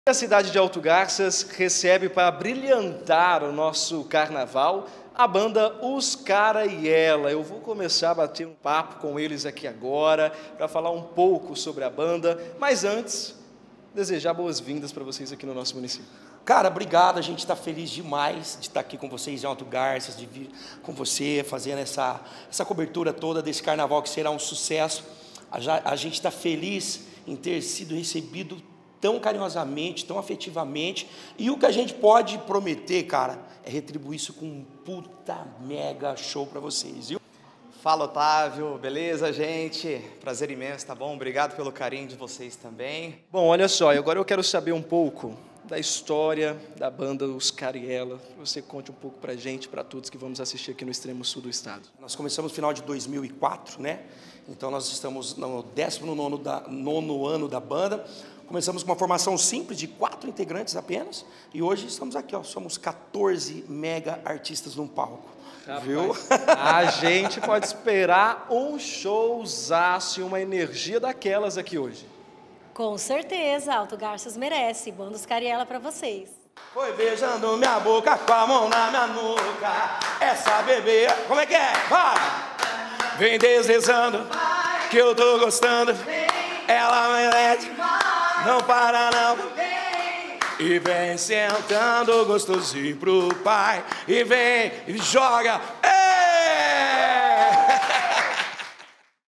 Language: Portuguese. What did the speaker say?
A cidade de Alto Garças recebe para brilhantar o nosso carnaval a banda Os Cara e Ela. Eu vou começar a bater um papo com eles aqui agora para falar um pouco sobre a banda, mas antes, desejar boas-vindas para vocês aqui no nosso município. Cara, obrigado, a gente está feliz demais de estar aqui com vocês em Alto Garças, de vir com você, fazendo essa cobertura toda desse carnaval que será um sucesso. A gente está feliz em ter sido recebido tão carinhosamente, tão afetivamente, e o que a gente pode prometer, cara, é retribuir isso com um puta mega show para vocês, viu? Fala, Otávio, beleza, gente? Prazer imenso, tá bom? Obrigado pelo carinho de vocês também. Bom, olha só, agora eu quero saber um pouco da história da banda Os Cara e Ela. Você conte um pouco pra gente, pra todos que vamos assistir aqui no extremo sul do estado. Nós começamos no final de 2004, né? Então nós estamos no 19º ano da banda. Começamos com uma formação simples de 4 integrantes apenas, e hoje estamos aqui, ó, somos 14 mega artistas num palco. Rapaz, viu? A gente pode esperar um showzaço e uma energia daquelas aqui hoje. Com certeza, Alto Garças merece. Banda Os Cara e Ela pra vocês. Foi beijando minha boca com a mão na minha nuca, essa bebê, como é que é? Vai! Vem deslizando, que eu tô gostando, ela merece, não para não. E vem sentando gostosinho pro pai, e vem, e joga